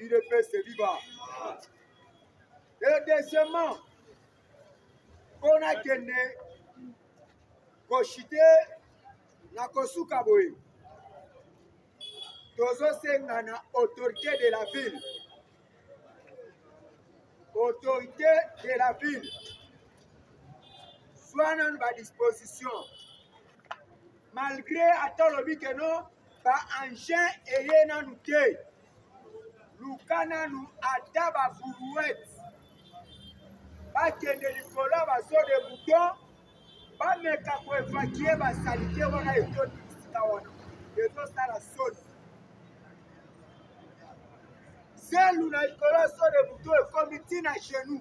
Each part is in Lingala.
il peut se vivre. Et deuxièmement, on a gagné, koshite na kosuka boye. Tozo senga na autorité de la ville. Autorité de la ville. Soit dans ma disposition. Malgré atolobi que non, ba engin eye na nous te. Lukana nous ata ba bourouette. Ba kende likolo ba so de bouton. Ba meka ko évacuer ba salité wana etoni sika wana. Ezo sala soni. Celle où la likolo so de bouton et comité na chez nous.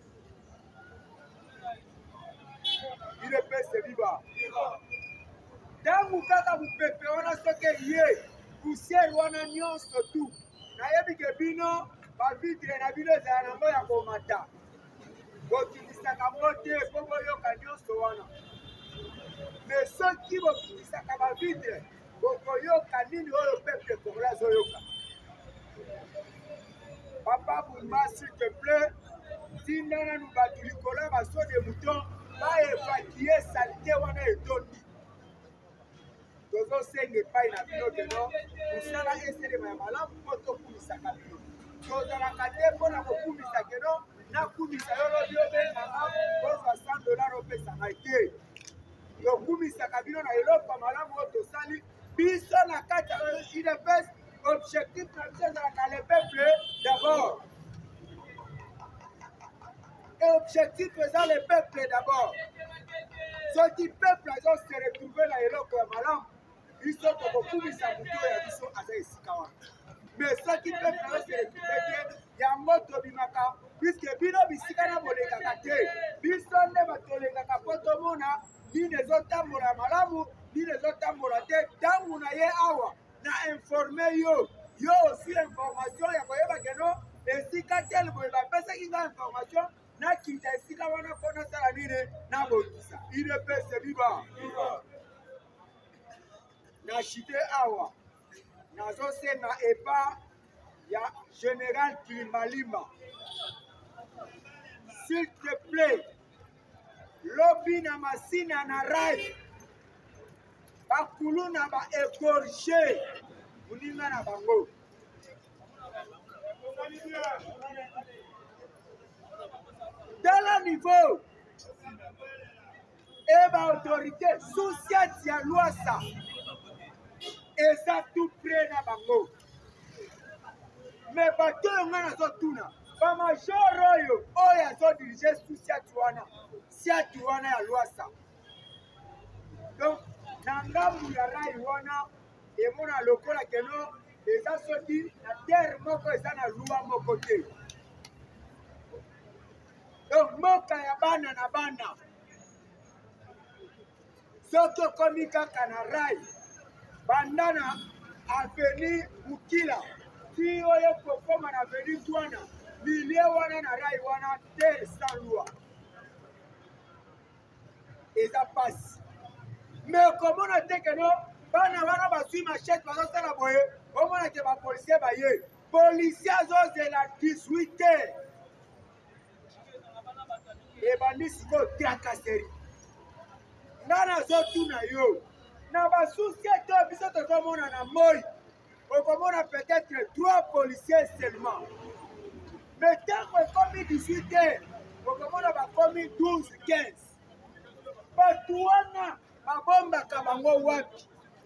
Il peut se vivre. Dans le cas où pepe wana soke yé, poussière wana nyonso tout. Na yebi ke bino ba vitre na bino za na moya komata. Bokimisaka mote po boyoka nyonso wana. Mais ceux qui bokimisaka ba vitre, bokoyoka nini oyo pepe kola zoyoka. Papa Boumba, s'il te plaît, si nana nous batu likola ba so de mouton, ba évacuer saleté wana etoni. Tozo senge pai na bino keno musala esele ma malamu poto kumisaka bino tozala kate mpona kokumisa keno nakumisa yo lobi obenganga kozwa $100 opesanga te tokumisaka bino na eloko malamu oyo tosali biso na kati ya UDPS. Objectif na biso ezalaka le peuple d'abord. Et objectif eza le peuple d'abord. Soki peuple azo se retrouver na eloko ya malamu biso tokokumisa moto ya biso aza esika wana. Mais soki peuple azo se retrouver te yango tobimaka puisque bino bisika na bolengaka te biso nde batolengaka mpo tomona nini ezotambola malamu nini ezotambola te. Ntango na ye awa na informe yo aussi information ya koyeba keno esika tel boye bapesaki nga information nakita esika wana mpo nasala nini nabongisa. Il peut se vivre. Na chite awa nazosenga epa ya général Kilimalima, s'il te plaît, lobi na masina na rai bakulu na ba égorgé muninga na bango. Dans le niveau et ba autorité sociale ya Luasa eza tout près na bango. Mais bato nga na zotuna ba major oyo azo diriger siati wana ya Luasa. Donc na ngambu ya rai wana emona lokola keno eza soki na terre moko eza na lua moko te. Donc moka ya bana na bana soki okomi kaka na rai banda na aveni Bukila ti oyo kokoma na aveni Twana milie wana na rai wana terre sans loi eza pasi. Mais komona te keno bana wana basui machette bazosala boye omona ke bapolisier baye policier azozela 18h ebandi sikoyo trakaseri. Nga nazotuna yo na basosiété oyo biso tozomona na moi okomona peut-être 3 policiers seulement. Mais ntango ekomi 18h okomona bakomi 12-15. Bato wana babombaka bango wapi?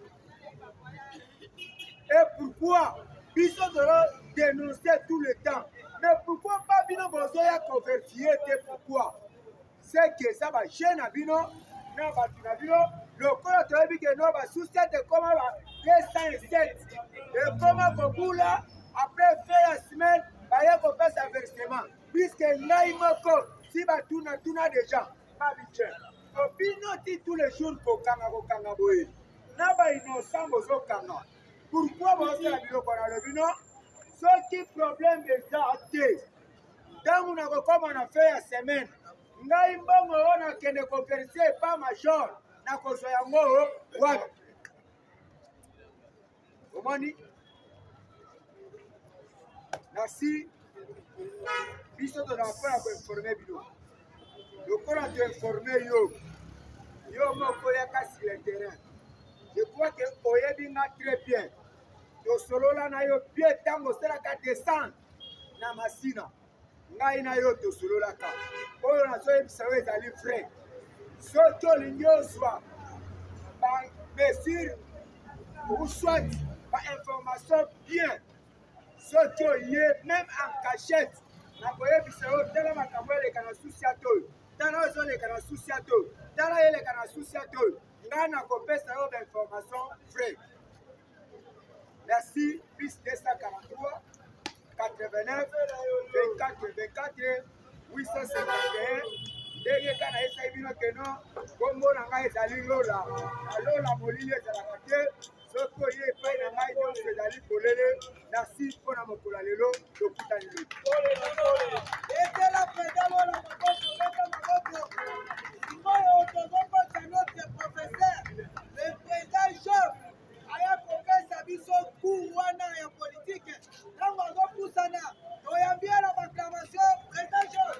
Et pourquoi biso tozo dénoncer tout le temps? Mais pourquoi pas bino bozoya convertir te? Pourquoi? C'est que ça va jeune à bino na batu na bino lokola toyebi ke no basosiété koma ba 207 et koma kobula après faire semaine baye kopesa versement puisque ngai moko si batuna déjà babitien bino ti tous les jours kokanga boye na ba innocent bozokanga. Pourquoi bozala biloko na le bino soki problème eza te ntango na kokoma na fin ya semaine ngai mbongo oyo nakende koverse pa major na kozwa yango wapi? Omoni na Merci. Biso de l'enfant pour informer Bino. Le corps a informé yo. Yo moko yaka sur le terrain. Je crois que Oyebinga très bien. To solo la na yo bien tango sera ka descendre na masina. Ngai na yo to solo la ka. Oyo na so yebisa yo ezali vrai. Soki olingi ozwa ba mesure ou soit ba information bien. Soki oye même en cachette. Na koyebisa yo tala makambo eleka na susi ya toyo. Tala ozoleka na susi ya toyo. Tala eleka na susi ya toyo. Ngai na kopesa yo ba information vrai. Merci, plus 243, 89, 24, 24, 851. Ndenge kana esa bino keno, kombo na ngai ezali Lola. Lola molili ezalaka te, soki oye epai na ngai nyonso ezali polele. Merci mpona mokolo lelo tokutani lelo. Etela président Lola maboko, beta maboko. Sikoyo tozopesa notre professeur, le président Job. Aya kopesa biso cours wana ya politique ntango azopusana toyambia na proclamation président Job.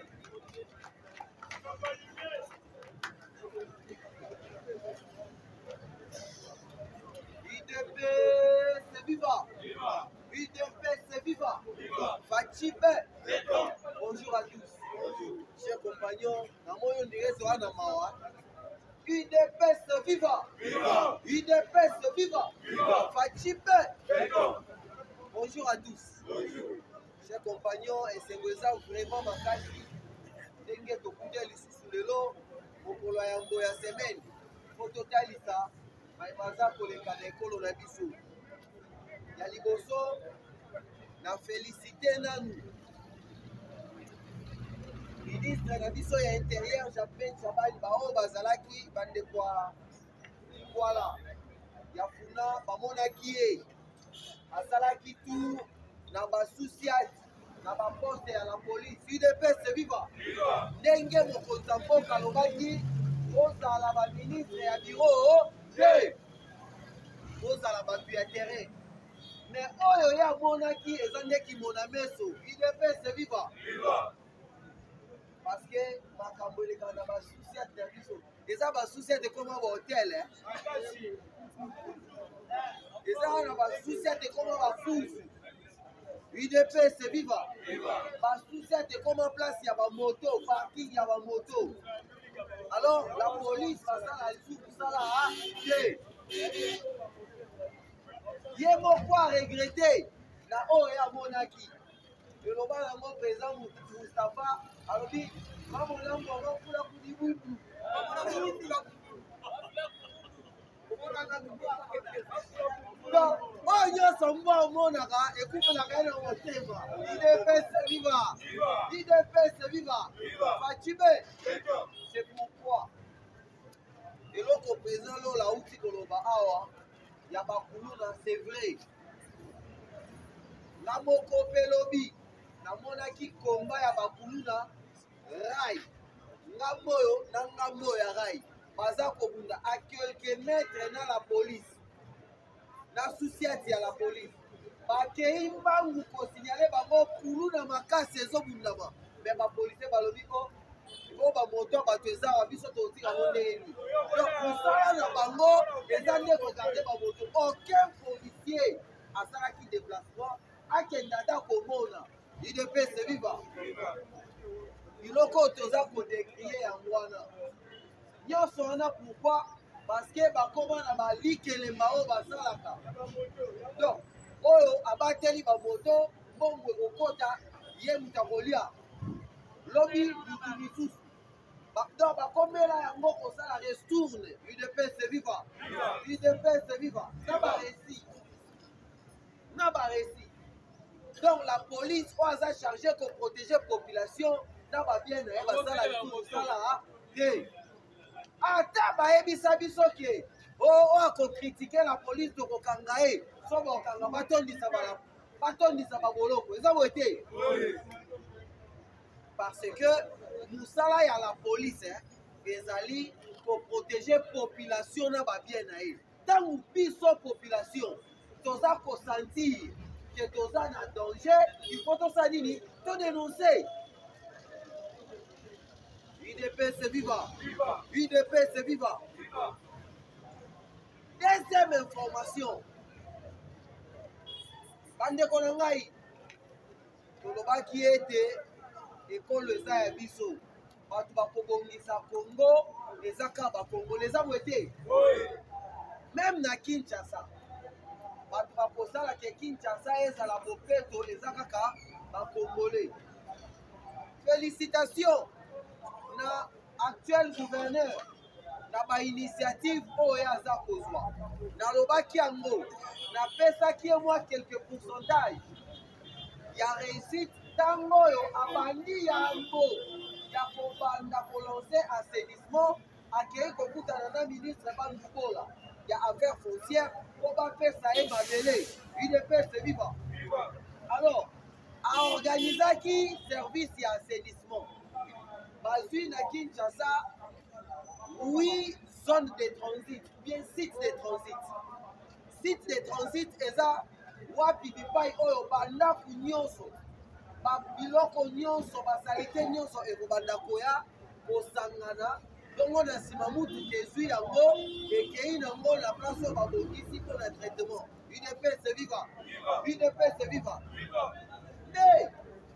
UDPS viva! UDPS viva! Fachipe! Bonjour à tous. Chers compagnons, na moyo ndenge wana mawa. UDPS viva! UDPS viva! Fachipe! Bonjour à tous. Chers compagnons, et c'est vraiment makasi. Ndenge tokuta lisusu lelo mokolo ya mbo ya semaine. Po totalisa baza koleka na ekolo na biso. Ya liboso na félicité nanu ministre na biso ya intérieur Japin Chabani bao bazalaki bandeko voilà ya funa bamonaki ye asalaki tout na basusiati na baposte ya la police UDPS viva ndenge mokonzi ya mboka alobaki ozala baministre ya biro te ozala bato ya terrain mais oyo ye amonaki eza ndeki mona meso UDPS viva parce que makambo elekaka na basusiate ya biso eza basusiate ekoma bahotel eza wana basusiate ekoma bafuzu UDPS viva basusiate ekoma place ya bamoto parking ya bamoto alors la police basala lisusu kosala te ye moko aregrete na oyo amonaki eloba yango président Moustapha alobi mamolambo akokula kudibutu oyo nyonso mbo omonaka ekupelaka ye na motema UDPS viva UDPS viva Fachibe c'est pourquoi eloko président Lola auti koloba awa ya bakuluna c'est vrai na moko mpe lobi namonaki komba ya bakuluna rai ngambo oyo na ngambo oyo ya rai baza kobunda a quelque mètre na la police na susiati ya la police bakei mbangu kosignale bango kuluna makasi ezobundama me bapolisier balobi o bamoto bato eza wa biso totika ngo ndenge donc mosala na bango eza nde kogarde bamoto aucun policier asalaki déplacement akende ata komona UDPS viva biloko oyo toza kodekrie yango wana nyonso wana pourquoi parce que bakoma na balikelemba oyo basalaka donc oyo abateli bamoto mbongo ekokota ye moto akolia lobi lutu misusu donc bakomela yango kosala restourne UDPS viva UDPS viva na baresi donc la police oyo aza chargé koprotéger population na babien na ye basala lisususala te ata bayebisa biso ke oyo akokritike la police tokokanga ye so bakokanga batondisa baboloko eza boye te parce que mosala ya la police ezali koprotéger population na babien na ye ntango biso population toza kosentir que toza en danger, il faut tout ça nini, tout dénoncer. UDPS viva. UDPS viva. Deuxième information. Bande Konangai. Tolobaki ete école eza ya biso. Bato bakobongisa Congo, ezaka ba Congolais eza mwete. Même na Kinshasa. Bato bakosala ke Kinshasa ezala bopeto eza kaka ba Congolais. Félicitations na actuel gouverneur na ba initiative oyo aza kozwa. Nalobaki yango napesaki ye mwa quelques pourcentage ya réussite ntango oyo abandi yango ya kobanda kolance assainissement akei kokutana na ministre Bandubola ya affaires foncières po bapesa ye mabele UDPS viva. Alors aorganizaki service ya assainissement bazwi na Kinshasa 8 zones de transit ou bien sites de transit. Sites de transit eza wapi bipai oyo bandako nyonso babiloko nyonso basalite nyonso ekobanda koya kosangana bongo na nsima mutuka ezwi yango ekei nango na place oyo babongisi mpo na traitement. UDPS viva. UDPS viva. nde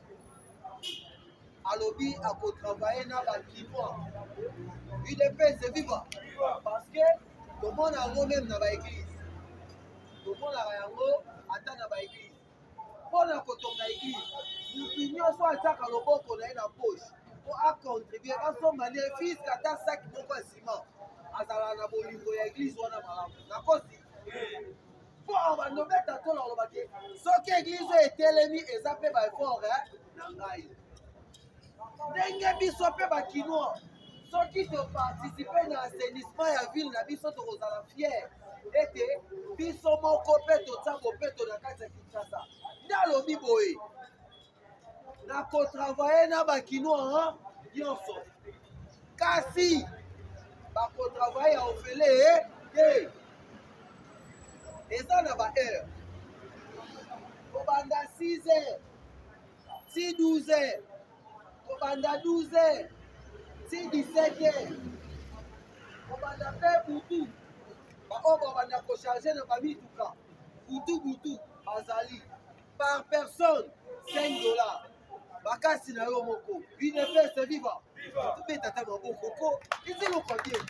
alobi akotravaille na bakinois. UDPS viva. Parce que tomona yango même na baeglise, tomonaka yango ata na baeglise. Mpo na kotonga eglise mutu nyonso atiaka loboko na ye na poche mpo acontribue basomba ne fiske ata saki moko ya nsima azala na bolingo ya eglise wana malamu nakosi mpo bando beta tola olobaki soki eglise oyo etelemi eza mpe baeffort na ngai ndenge biso mpe bakinois soki toparticipe na assainissement ya ville na biso tokozala fier ete biso moko mpe totia bopeto na kati ya Kinshasa. Nde alobi boye nakotravaille na bakinois nyonso kasi bakotravaille ya ofele te eza na baheure kobanda 6 heures ti 12 heures kobanda 12 heures ti 17 heures kobanda mpe butu baoyo babanda kocharge na bamituka butu bazali par personne 5 $. Bakasi na yo moko UDPS viva. Tubeta ta maboko ko iziloko bien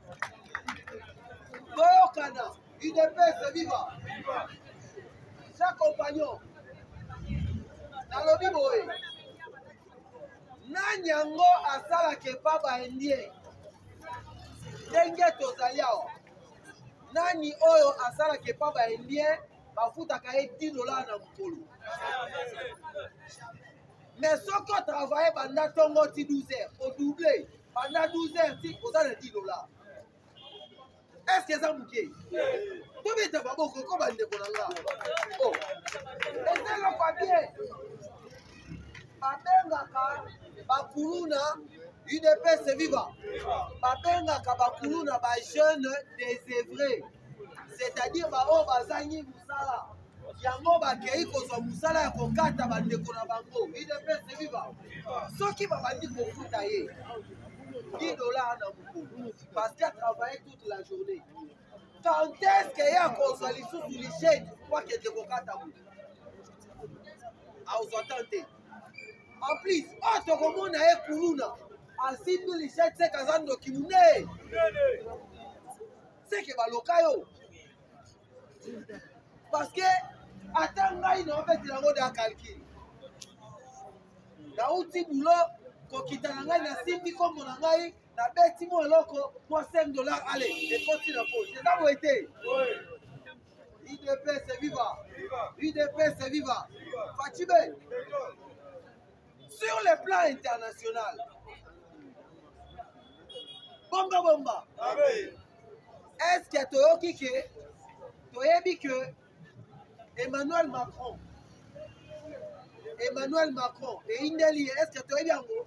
toyokana UDPS viva. Chaque compagnon nalobi boye nani yango asalaka epa baindien ndenge tozali awa. Nani oyo asalaka epa baindien bafutaka ye $10 na mokolo. Mais soki otravaille banda ntongo ti 12 heures odouble banda 12 heures ti oza na $10. Est-ce que eza moke tobeta baboko ko bandeko na nga eza eloko ya bien. Babengaka bakuluna UDPS viva. Babengaka bakuluna bajeune désœuvré, c'est-à-dire baoyo bazangi mosala yango bakei kozwa mosala ya kokata bandeko na bango. UDPS viva. Soki babandi kofuta ye $10 na mokolo parce qu'il a travaillé toute la journée, quand est-ce que ya kozwa lisusu lichete po akende kokata moto aozwa tante. En plus oyo tokomona ye kuluna asimbi lichete seke aza ndoki munene seke baloka yo parce que ata ngai naobetela yango de acalcule nauti bulo kokita na ngai nasimbi kombo na ngai nabeti mo eloko mwa $5 ale ekoti na poche eza boye te. UDPS viva. UDPS viva. Fachibe. Sur le plan international bomba est-ce que toyoki ke toyebi ke Emmanuel Macron eindeli est-ce que toyebi yango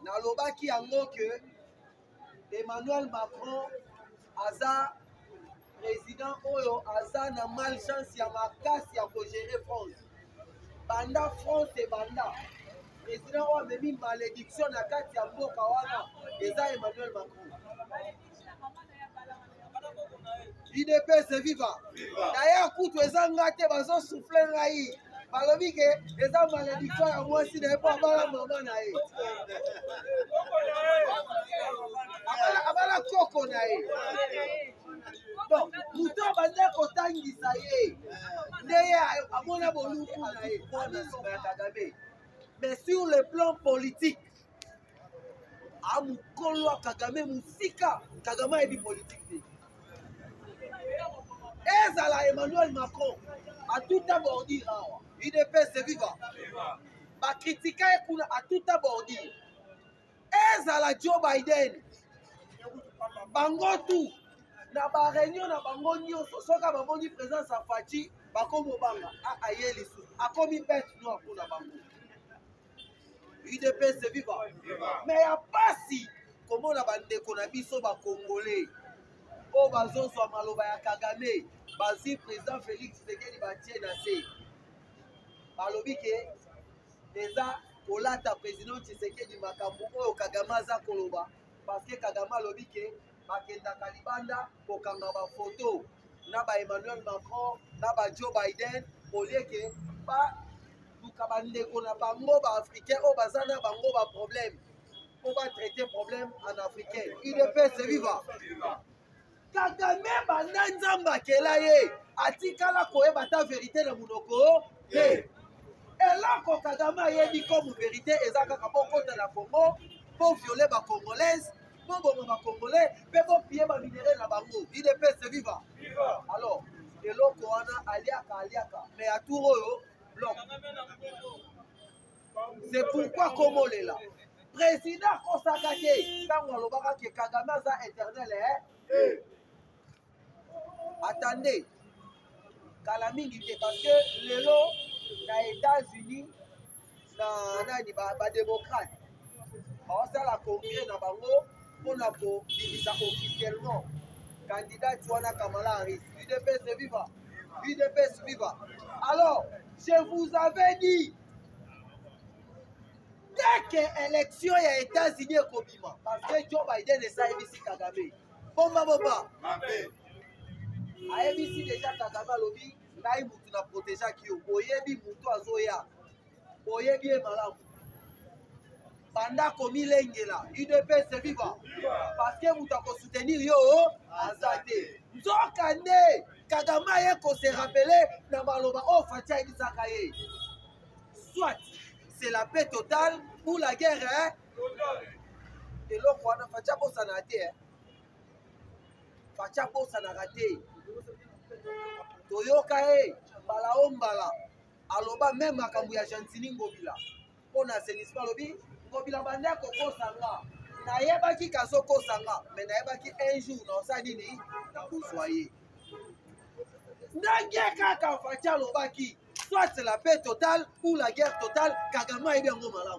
nalobaki yango ke Emmanuel Macron aza président oyo aza na malchance ya makasi ya kogérer France banda France ebanda président oyo amemi malédiction na kati ya mboka wana eza Emmanuel Macron. UDPS viva na ye kutu eza nga te bazosouffle ngai balobi ke eza malédiction ya mwasi na ye mpo abala mama na ye abala koko na ye. Donc moto abanda kotangisa ye nde ye amona boluku na ye mpona nsima ya Kagame. Mais sur le plan politique amukolo ya Kagame musika Kagame ayebi politique te ezala Emmanuel Macron a tout abordire awa UDPS viva bakritika ye kuna a tout abordire ezala Joe Biden bango tu na baréunion na bango nyonso soki bamoni présence ya Faci bakomobanga aye lisusu akomi bête noire mpona bango UDPS viva mais ya pasi komona bandeko na biso bakongolais oyo bazozwa maloba ya Kagame bazwi président Félix Tshisekedi batie na se balobi ke eza kolata président Tshisekedi makambo oyo Kagame aza koloba parce que Kagame alobi ke bakendaka libanda kokanga bafoto na ba Emmanuel Macron na ba Joe Biden olie ke baluka bandeko na bango baafricain oyo baza na bango baproblème mpo batraite problème en africain. UDPS viva Kagame banda nzambe akela ye atikala koyeba ta vérité na monoko te eloko Kagame ayebi comme vérité eza kaka bokota na Congo mpo viole bacongolaise mpo bongo bacongolais mpe bopie baminere na bango. UDPS viva alors eloko wana aliaka mais atour oyo bloc c'est pourquoi komolela président kosaka te ntango alobaka ke Kagame aza éternel attendez kala mingi te parce que lelo na États-Unis na nani badémocrate baosala congrès na bango mpona kobimisa officiellement candidat wana Kamala Harris. UDPS viva UDPS viva alors je vous avais dit dès que élection ya États-Unis ekobima parce que Joe Biden esayebisi Kagame bomba ayebisi deja Kagame alobi ngai mutu na protégeaki yo boyebi mutu azoya boyebi ye malamu banda komilengela UDPS viva parce que mutu akosoutenir yo aza te nzoka nde Kagame aye kose rappele na maloba oyo Faci ayebisaka ye soit c'est la paix totale ou la guerre eloko wana Faci abosana te Faci abosanaka te toyoka ye mbala o mbala aloba meme makambo ya Gentili Ngobila mpona assainissement alobi Ngobila bande akokosanga nayebaki kazokosanga me nayebaki un jour naosala nini nakozwa ye ndenge kaka Faci alobaki soit c'est la paix totale ou la guerre totale Kagame ayebi yango malamu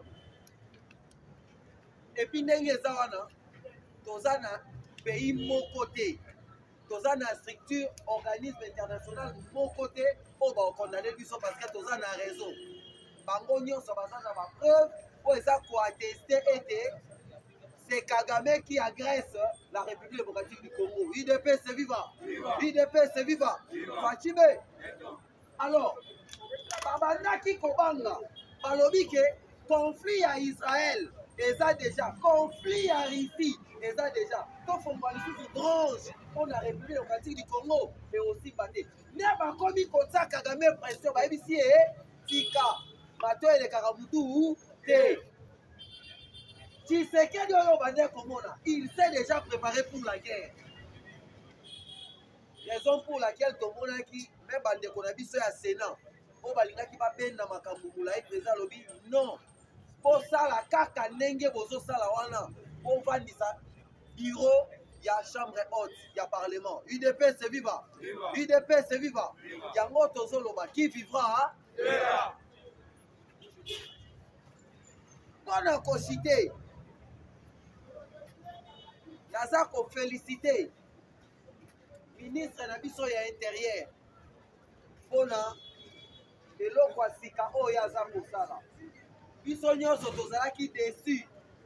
epuis ndenge eza wana toza na pays moko te toza na structure organisme international moko te oyo bakondamne biso parce que toza na raison bango nyonso baza na bapreuve oyo eza koatteste ete c'est Kagame qui agresse la République démocratique du Congo. UDPS viva UDPS viva Faci be alors babandaki kobanga balobi ke conflit ya Israël eza déjà conflit ya Russie eza déjà tofongola lisusu branche mpona la République démocratique du Congo mais aussi bate nde bakomi kotia Kagame pression bayebisi ye tika bato elekaka mutu te Tshisekedi oyo bande komona il s'est déjà préparé pour la guerre raison pour laquelle tomonaki même bandeko na biso ya Sénat oyo balingaki babenda makambo molai président alobi non posala kaka ndenge bozosala wana ovandisa bureau ya chambre haute ya parlement. UDPS viva UDPS viva yango tozoloba qui vivra mpona kosite naza kofélicité ministre na biso ya intérieur mpona eloko ya sika oyo aza kosala biso nyonso tozalaki déçu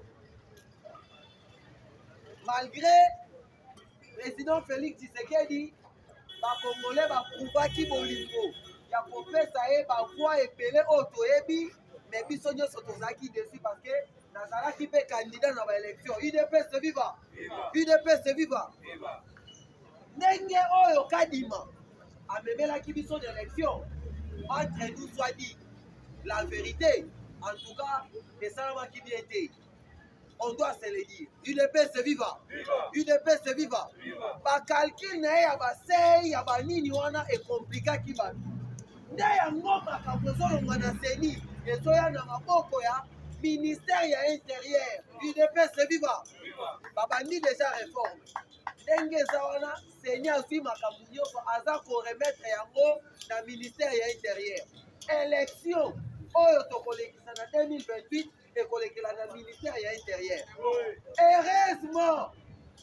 malgré président Félix Tshisekedi bakongolais baprouvaki bolingo ya kopesa ye bavoi ebele oyo toyebi mais biso nyonso tozalaki déçu parce que nazalaki mpe candidat na baélection UDPS viva UDPS viva ndenge oyo kadima amemelaki biso d'élection entre nous soit dit la vérité en tout cas esalamaki bien te on doit se le dire UDPS viva UDPS viva bacalcule na ye ya basei ya banini wana ekomplikaki bato nde yango makambo ezolongwa na seni ezoya na maboko ya ministère ya intérieur UDPS viva babandi déjà réforme ndenge eza wana seni azwi makambo nyonso aza koremetre yango na ministère ya intérieur élection oyo tokolekisa na 2028 ekolekela na ministère ya intérieur heureusement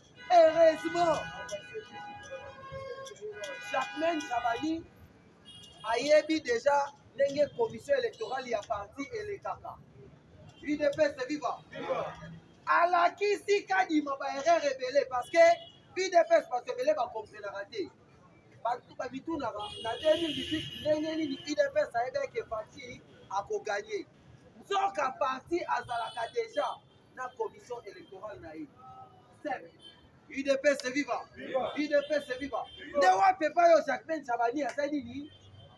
Jacquemaine Chabani ayebi déjà ndenge commission électorale ya parti elekaka UDPS viva alakisi kadima baerreur ebele parce que UDPS bato ebele bakomprenaka te bato babitunaka na 2018 ndenge nini UDPS ayebeke parti akoganye nzoka parti azalaka déjà na commission électorale na ye UDPS viva UDPS viva nde wape pa yo Jacquemaine Chabani aza nini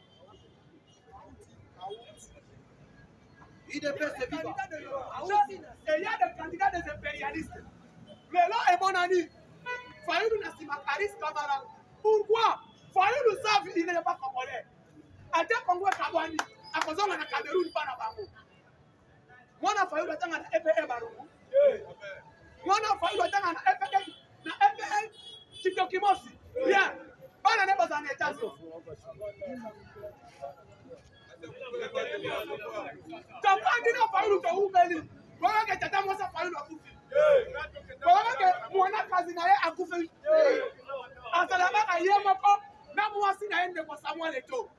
UDPS viva il y a des candidats des impérialistes lelo emonani Fayulu na nsima Karis Kamara pourquoi Fayulu savent il n'est pas congolais ate Congo kabwani akozonga na Cameroun pa na bango mwana Fayulu atanga na EPE Barungu mwana Fayulu atanga na EPE Chikokimosi bien bana ne bazana etazo kapandi na Fayulu to ubeli waka tata mosa Fayulu akufi waka mwana kazi na ye akufi asalama ka ye moko na mwasi na ende kwa Samuel Eto'o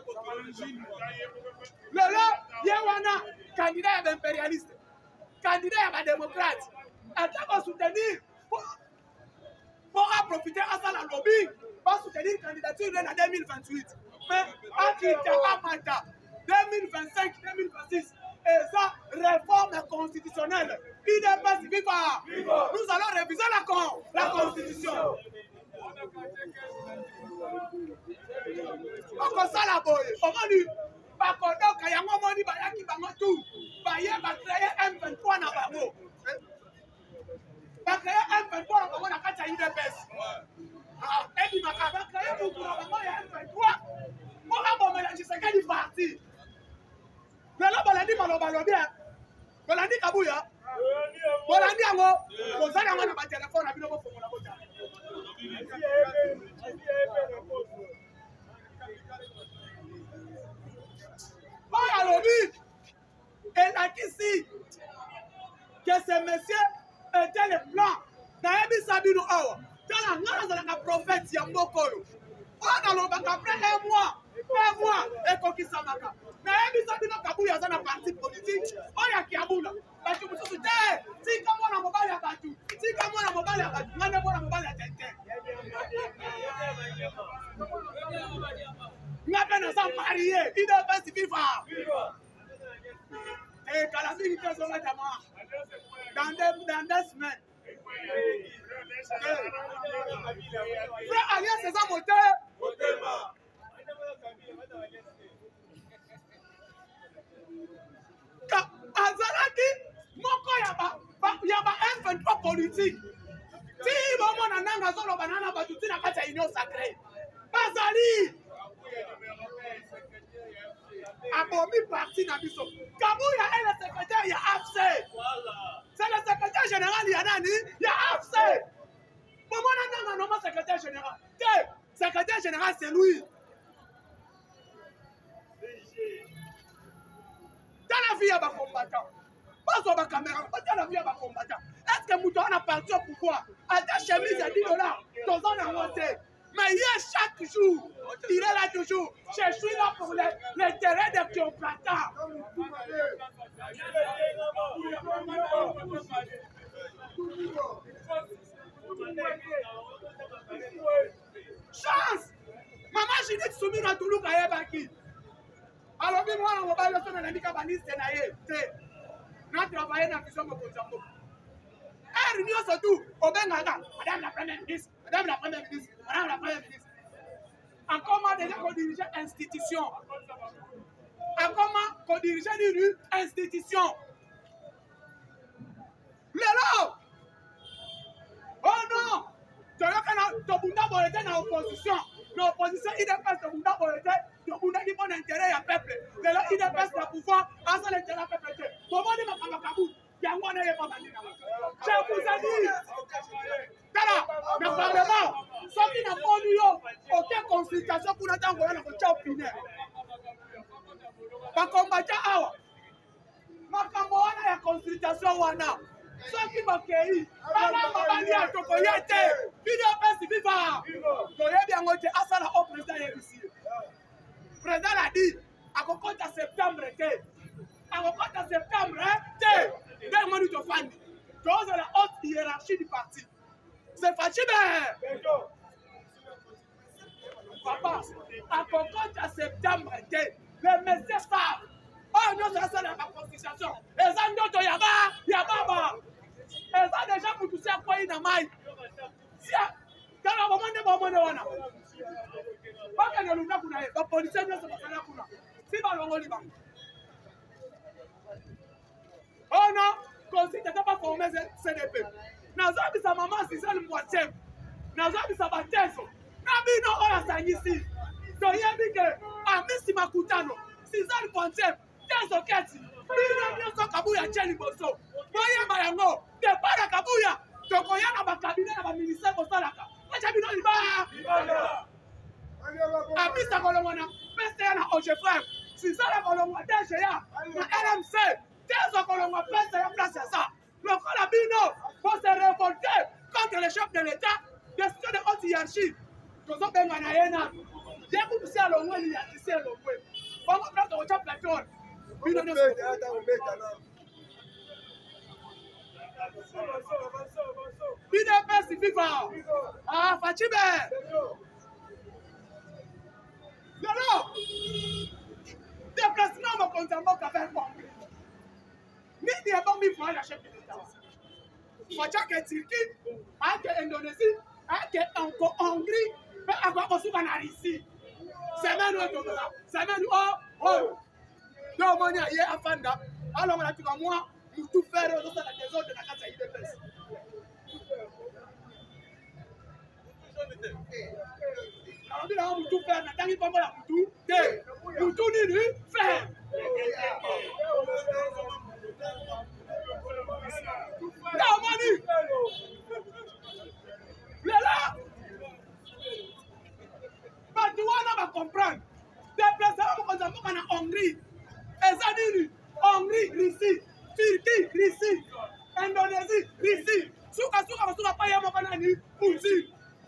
lelo ye wana candidat ya impérialiste candidat ya démocrate atako soutenir pour profiter à ça la lobby pour soutenir candidature en 2028 mais à qui mandat 2025 2026 et ça réforme constitutionnelle UDPS viva nous allons réviser la constitution okosala boye omoni bakodoka yango moni bayaki bango tu baye bacreye M23 na bango bacreye M23 na bango na kati ya UDPS ebimaka bacreye mutu na bango ya M23 mpo babomela Tshisekedi parti lelo bolandi maloba lobi bolandi kabuya bolandi yango bozali yango na batelefone na bino bofongola bota Oya lobi elakisi que ce monsieur était le plan nayebi sabino awa tala nga nazalaka prophète ya mboka oyo oyo nalobaka après un mois ekokisamaka nayebi sabino kabuya aza na parti politique oyo akiabula bato mosusu te tika mwana mobali ya bato tika mwana mobali ya bato nga nde mwana mobali ya tete nga mpe naza marie UDPS viva Kalafiki te zola jama dans 2 semaines frère Alliance eza moteur azalaki moko ya ba M23 politique ti bomona nanga azoloba nana bato ti na kati ya union sacrée bazali abomi parti na biso Kabuya est le secrétaire ya AFC c'est le secrétaire général ya nani ya AFC bomona nanga noma secrétaire général te secrétaire général c'est lui dans la vie ya ba combattant pas sur ba caméra pas dans la vie ya ba combattant est-ce que muto ana parti au pouvoir ata chemise ya $10 dans un moitié Mais il est chaque jour, il est là toujours. Je suis là pour les terrains des combattants. Chance! Maman, je dis soumis dans tout le monde. Alors, moi, on va le faire dans la cabaniste. On a travaillé dans la vision de Konzambo. Et réunion surtout, au Bengaga, Madame la Première ministre, Madame la Première ministre, Madame la Première ministre. En comment déjà qu'on dirigeait institution? En comment qu'on dirigeait une institution? Lelo! Oh non! Tu as été dans l'opposition. L'opposition, il dépasse le Bunda Boyete, le Bunda qui bon intérêt à peuple. Lelo, il dépasse le pouvoir, à son intérêt à peuple. Comment on dit ma Kamakabou? Je vous ai dit, le Parlement, ceux qui n'ont pas eu aucune consultation pour notre envoyer dans le opinion. Par combattant, ma campagne la consultation, wana. Ceux qui m'ont accueilli, à Tokoyete, vidéo pense viva. Toye bien ngote asala au président ici. Président a dit, à compte de septembre, à compte de septembre, donne-moi du fan. Dans la haute hiérarchie du parti. C'est facile. Papa, à compte de septembre, les messieurs savent. Oh non, ça c'est la constitution. Et ça, nous, il y a pas. Et ça, déjà, pour toucher à quoi il y a maille. Si, dans le moment de mon moment, pas que nous n'avons pas la police ne se passe pas. Si, pas le Liban. Oh non, comme si tu n'étais pas formé CDP. Nazabi sa maman, si c'est le moitié. Nazabi sa baptême. Nabi non, on a ça ici. Donc, il y a dit que, à Missi Makutano, si c'est le moitié. Keti, bino nyoso kabuya cheli boso. Moye mayango, te para kabuya. Tokoya na bakabine na baministère bosalaka. Acha bino liba. Abisa kolongwana, peste na OGFM. Si ça la kolongwa DGA, na RMC, tezo kolongwa peste ya place ça. Le kola bino, pour se révolter contre les chefs de l'État, décision de haute hiérarchie. Tozo benga na yena. Yeku kusia longwe ni ya kisia longwe. Bongo plato ocha platon. Bidepesi viva. Ah, Fachibe. Lolo. Déplacement mon Konzambo avec moi. Ni des bons mi pour la chef de l'État. Facha que Turquie, avec Indonésie, avec encore Hongrie, mais avec aussi ici. C'est même nous là. C'est même oh. Non, moi, il y a un fan. Alors, on a tout à moi, nous tout faire dans la maison de la casa IDPS. Alors, on a tout faire, on a tout faire, nous tout ni faire. Non, Mani. Là. Mais tu vas comprendre. Déplacement, on a en Hongrie. Ezadiri, Hongrie, Russie, Turquie, Russie, Indonésie, Russie. Souka, pas yama banani, Poutine.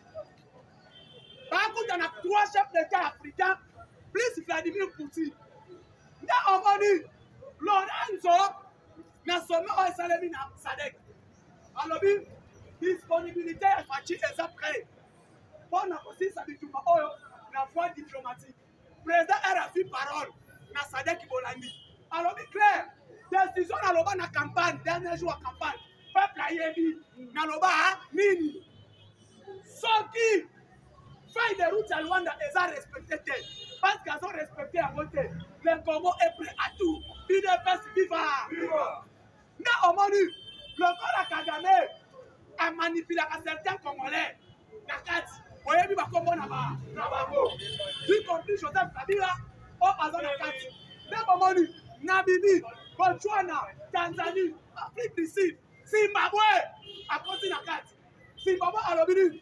Par contre, il y a 3 chefs d'État africains, plus Vladimir Poutine. Il y a Omani, Lorenzo, Nassome Oesalemi na Sadek. Alors, disponibilité à Fachi est après. Bon, on a aussi ça dit tout la voie diplomatique. Président RFI parole. Na Sadek Bolani. Alors, c'est clair. Décision na loba na campagne, dernier jour à campagne. Peuple a yébi. Na loba nini. Ceux qui feuille de route à Luanda, ils ont respecté. Parce qu'ils ont respecté à voter. Le Congo est prêt à tout. UDPS viva. Na Omonu, le corps à Kagame a manipulé à certains Congolais. Na Kati. Vous voyez, il va comment là-bas. Y compris Joseph Kabila. Oh, Azana Kati. Namamoni, Namibie, Botswana, Tanzanie, Afrique du Sud, Zimbabwe, à côté de la Kati. Zimbabwe à l'obédu.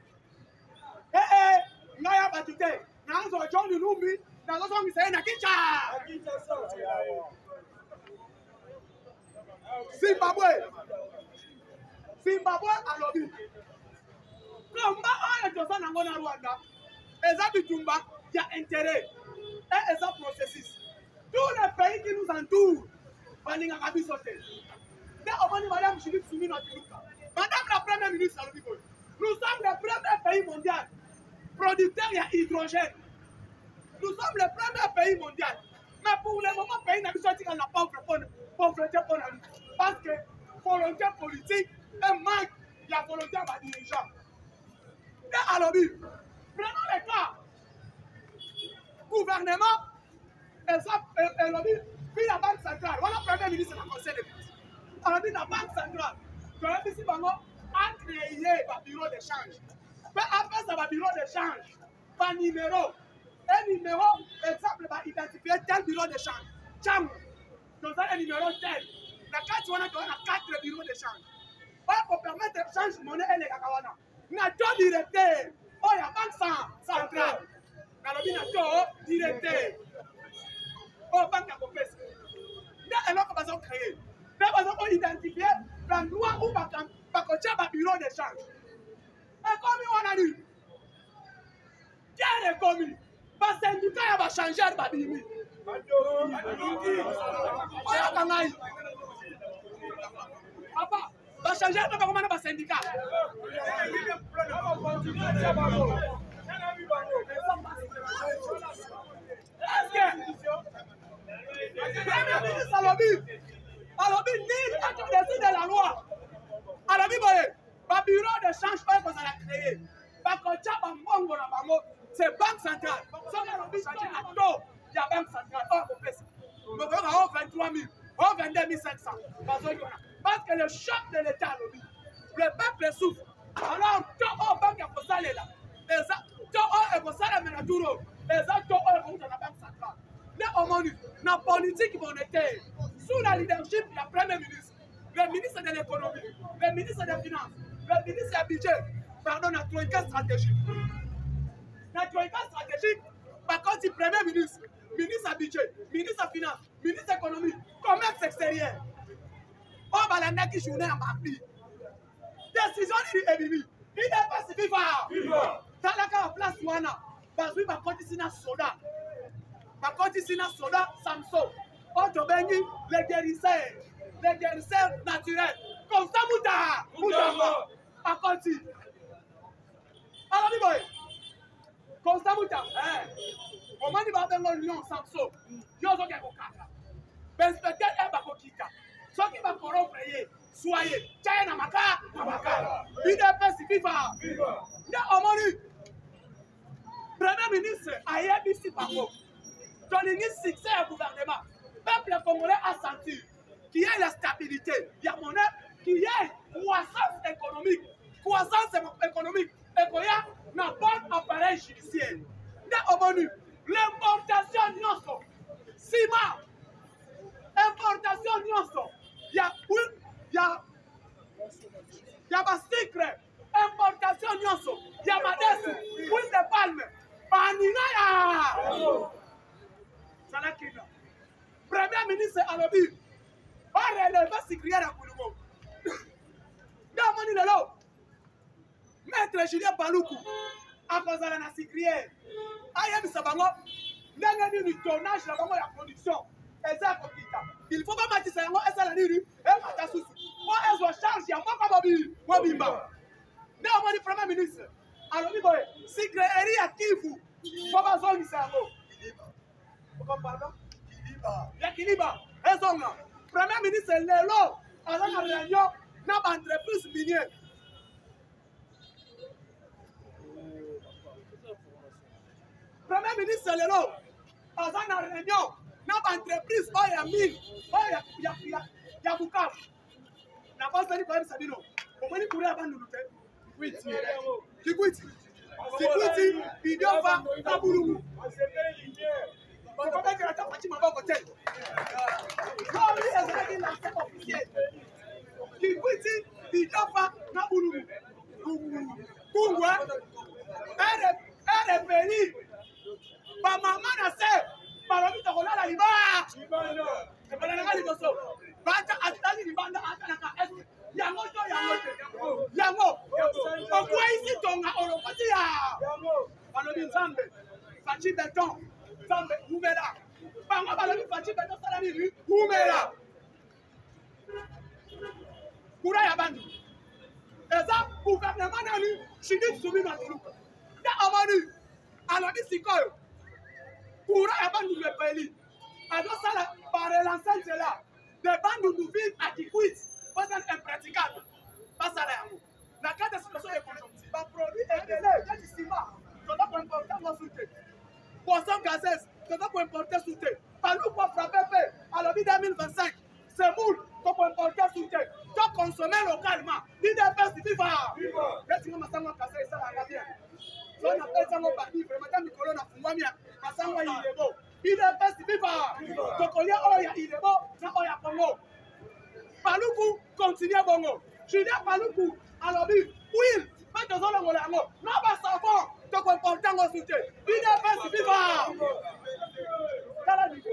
Naya Batute, Nanzo John Lumbi, Nanzo Misé Nakicha. Zimbabwe à l'obédu. Combat à la Josana yango na Rwanda eza bitumba ya intérêt et eza processus tous les pays qui nous entourent balingaka biso te nde omoni madame Juliette Soumino Akiluka madame la première ministre alobi boye nous sommes le premier pays mondial producteur ya hydrogène nous sommes le premier pays mondial mais pour le moment pays na biso tika na pauvreté pour na parce que volonté politique et manque ya volonté ya dirigeant nde alobi prenons le cas gouvernement alobi puis la banque centrale wana premier ministre na conseil de ministre alobi na banque centrale toyebisi bango a créé ba bureau d'échange mpe apesa ba bureau d'échange ba numéro un numéro exemple ba identifier tel bureau d'échange ntango toza le numéro tel na kati wana toza na 4 bureau d'échange oyo kopermettre échange monnaie elekaka wana na to directeur oyo ya banque centrale nalobi na to directeur oyo banque ya kopesa nde eloko bazo créer nde bazo koidentifier l'endroit où bakotia ba bureau d'échange ekomi wana nini tiere ekomi basyndicat ya bachangeur babimi oyoka ngai papa bachangeur mpe bakomana basyndicat premier ministre alobi nil au-dessus de la loi alobi boye babureau d'échange oyo kozala créé bakotia bambongo na bango c'est banque centrale soki alobi to ya banque centrale oyo kopesa bokoyoka o 23 000 o 22 500 bazoyona parce que le chef de l'état alobi le peuple souffre alors to oyo banque ya kosalela eza to oyo ekosalemela turo eza to oyo ekouta na banque centrale nde omoni na politique monétaire sous la leadership du Premier ministre, le ministre de l'économie, le ministre des finances, le ministre du budget, pardon, la troïka stratégique. La troïka stratégique, par contre, le Premier ministre, ministre du budget, ministre des finances, ministre de l'économie, commerce extérieur. On va la qui journée en Mali. Décision de l'Ébimi. Il n'est pas si vivant. Dans la place Wana, parce que par contre, ici, il y a soda. Par contre, ici, il y a soda, Samson. Otobengi, les guérisseurs naturels. Comme ça, Mouta. À côté. Alors, dis moi, comme ça, Mouta. On m'a dit que l'Union Samson. Yo, so ke kokaka. Inspecteur Eba Kokika. So qui va corrompre, soyez. Tiens, na maka. Il est pas si vivant. Il a omonu. Premier ministre, aïe, ici, par contre. Donner succès au gouvernement. Peuple congolais a senti qu'il y a la stabilité, il y a monnaie, qu'il y a croissance économique et qu'il y a un bon appareil judiciaire. L'importation nyonso, ciment, importation nyonso, il y a sucre, importation nyonso, il y a madesse, huile de palme, paninaya. Salakina. Premier ministre alobi va relever sikrière à Kouloumo. Damani lelo. Maître Julien Paloukou a causé la sikrière. Ayem sabango ndenge ni tonnage la bango ya production. Eza kokita. Il faut pas matisa yango eza la nini e mata susu. Moi ezo charge ya moko bobi mobimba. Ndamani premier ministre alobi boye sikrière ya Kivu. Baba zoni sango. Pardon? Yakiliba, Ezonga, Premier ministre Lelo, à la réunion, dans l'entreprise minière. Premier ministre Lelo, à la réunion, dans l'entreprise, il y a mine, il y a Bukavu. La base de l'Ibrahim Sabino, on va dire courir avant de nous faire. Kikwiti, Bidiofa, Taboulou. On va mettre la table à Timaba Hotel. Non, lui, il est lancé officiel. Kikwiti, Bidiofa, Taboulou. Kungwa, elle est bénie. Ma maman a fait. Par le temps, on a la liba. C'est pas la liboso. Bata atali libanda atalaka. Yango to yango. Yango. okwei tonga olokoti ya balobi nzambe faci beton nzambe umela bango balobi faci beton sala nini umela kura ya bandu eza gouvernement nani shidi subi matuluka nde amoni alobi sikoyo kura ya bandu lepeli azosala barelance nzela de bandundu vide akikwit basala impraticable basala yango na kati ya situation économique baproduit ebele eti sima toza koimporte ngo su te poisson gazes toza koimporte su te paluku afrape mpe alobi 2025 semoule tokoimporte su te tokonsome localement idps viva etingo masango ya kasa esalanga bien so napesi yango badi vraimen ta mikolo na fungwami ya masango ya ilebo idps viva tokolia oyo ya ilebo na oyo ya congo paluku continue bongo julia paluku alobi wil mpe tozolongola yango na basavon tokoimporte yango su te idps viva tala nivo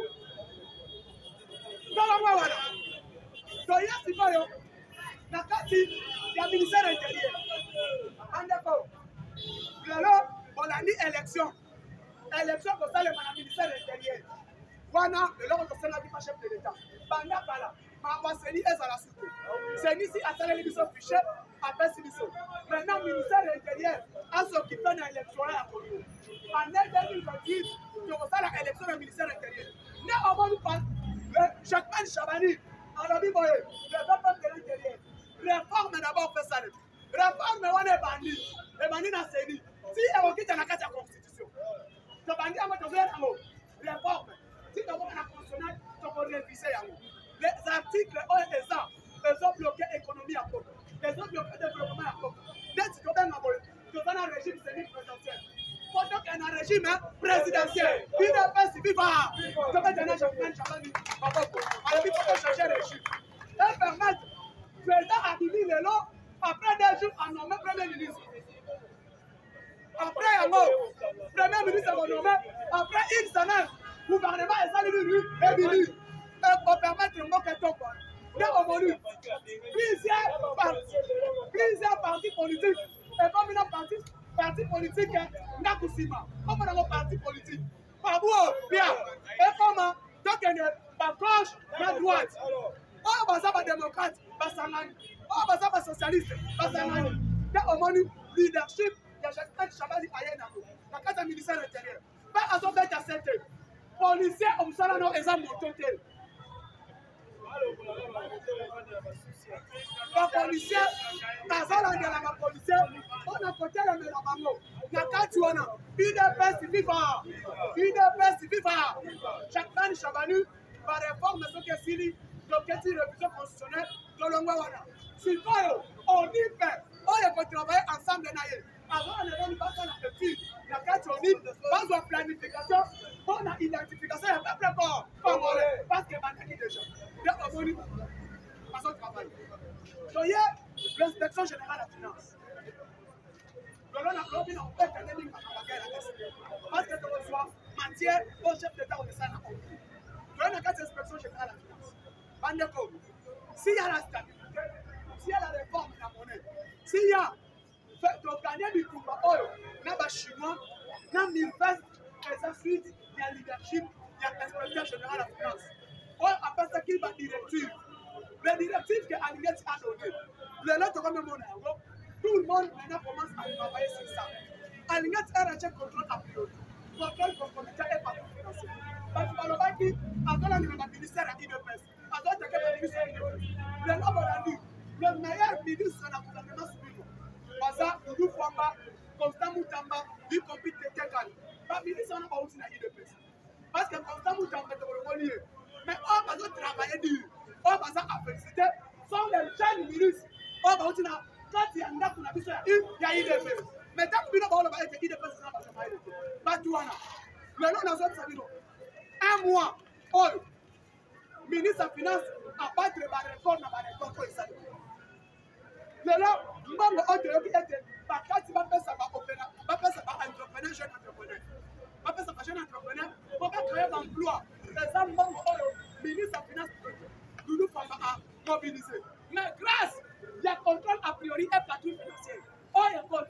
tolongo wana toya sikoyo na kati ya ministère intérieur andeko lelo bolandi élection kosalema na ministère intérieur wana lelo tosengaki pa chef de l'état banda kala mabaseni ezala sute seni si asaleli biso fiche apesi biso maintenant ministère intérieur asokipe na élection ya kongo année 2028 tokosala élection na ministère intérieur nde omoni Jacquemin Chabani alobi boye le peuple de l'intérieur réforme d'abord fait ça réforme wana ebandi na seni si ekokita na kati ya constitution tobandi yango tozoya yango réforme si tokoka na constitutionnel tokorevise yango les articles oyo ezobloke économie ya koko ezobloke développement ya koko ndeti tobenga boye toza na régime semi présidentiel fotoke na régime présidentiel idps viva tobetana Jacquemin Chabani maboko alobi foko changer régime et permettre président abimi lelo après 2 jours a nommé premier ministre après yango premier ministre akonommé après une semaine gouvernement esali nini ebimi ekopermettre mboka etokwa nde omoni plusieurs parti politique ekomi na parti politique ndako nsima komo nango parti politique babuo bia ekoma tokende bagauche na droite oyo baza badémocrate basangani oyo baza basocialiste basangani nde omoni leadership ya Jacquemin Chabani aye nango na kati ya ministère intérieur mpe azobeta sete policier omosala no eza moto te bapolisier bazolandela bapolisier mpona kotelemela bango na kati wana idps viva Jacquemin Chabani bareforme soki esili toketi révision constitutionnelle tolongwa wana sikoyo onipe oyo ekotravaille ensemble na ye azonaneloni basala étude na kati onipe bazwa planification mpona identification ya peuple congolais parce que bandaki déjà nde omoni bazotravaille toye l'inspection générale ya finance lolo na lobi na opekende mingi bakabakela kesi parce que tokozwa matière au chef d'état okesala na oyo toye na kati ya inspection générale ya finance bandeko s'il y a la stabilité s'il y a la réforme de la monnaie s'il y a toganye bitumba oyo na bachinois na milvest eza suite ya leadership ya inspecteur général ya finance oyo apesaki badirective les directives que Alingeti a donné lelo tokomemona yango tout le monde maintenant commence à travailler sur ça Alingeti RHC contrôle a priori contrôle conformité et parcours financier bato balobaki azolandela baministère ya idps azoteke baministère ya idps lelo bolandi le meilleur ministre na gouvernement civil baza Doudou Fwamba Constant Mutamba y compris Tekekani baministre wana bauti na idps parce que Constant Mutamba tokolongoli ye mais oyo bazotravaille dur oyo baza afélicité sont les jeunes ministres oyo bauti na kati ya ndako na biso ya idps mais ntango bino baoloba ete idps eza batravaille te bato wana lelo nazobisa bino un mois oyo ministre ya finance abatre bareforme na bareforme oyo esali lelo mbongo oyo toyoki ete bakati bapesa baentrepreneur jeune entrepreneur bapesa bajeune entrepreneur po bacreye baemploi eza mbongo oyo ministre ya finance Doudou Fwamba a mobilisé mais grâce ya contrôle a priori et patrouille financière oyo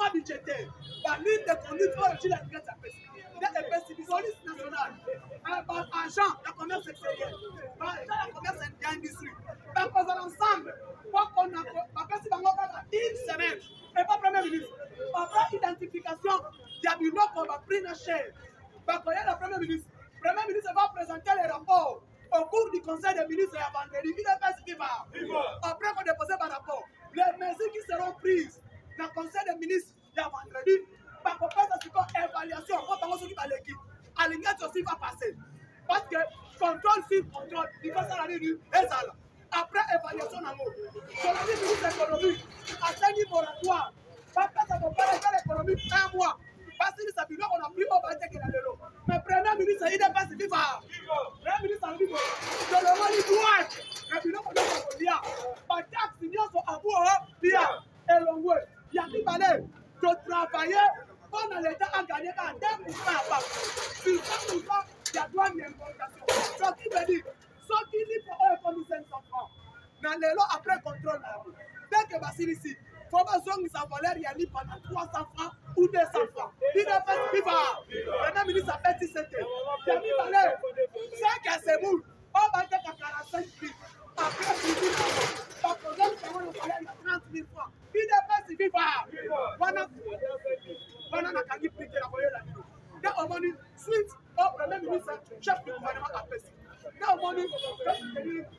financement budgétaire, par ligne de conduite pour le Chili de police nationale, par agent de commerce extérieur, par agent de commerce et industrie, par ensemble, pour qu'on a une semaine, et pas premier ministre, par identification, il y a du lot qu'on va prendre cher. Par contre, le premier ministre va présenter les rapports au cours du conseil des ministres à vendredi. Il est pas ce qui va. Après qu'on dépose par rapport, les mesures qui seront prises dans le conseil des ministres à vendredi, par contre, c'est une évaluation. On va ce qui va l'équipe. À l'ingénieur aussi va passer. Parce que contrôle sur contrôle, il faut ça la vie et ça là. Après évaluation en haut, sur la vie ministre économique, à 5 moratoire, parce que ça va faire l'économie 1 mois. Parce que ça veut dire qu'on a pris au bâtiment qui est là. Mais Premier ministre, il n'est pas ce qu'il va. Premier ministre, il dit que le roi du droit, le bilan qu'on a dit, par taxe, il y a son amour, bien, et l'on veut. Il y a qui parlait de travailler pendant l'État à gagner à 2% à part. Sur 100%, il y a droit d'importation. Ce qui veut dire, ce qui dit pour eux, comme 500 francs. Dans les lois, après contrôle, dès que Basile ici, il faut pas que ça valeur, il y a libre pendant 300 francs ou 200 francs. Il n'a pas de viva. Le Premier ministre a fait 17 ans. Il a dit, valeur, 5 à ses moules, on va dire qu'à 45 000. Après, il dit, par exemple, quand on a valeur, il y a 30 000 francs. Il n'a pas de viva. Voilà, on a gagné plus de la voyelle là. Là, on m'a dit, suite au Premier ministre, chef du gouvernement a fait ça. Là, on m'a dit,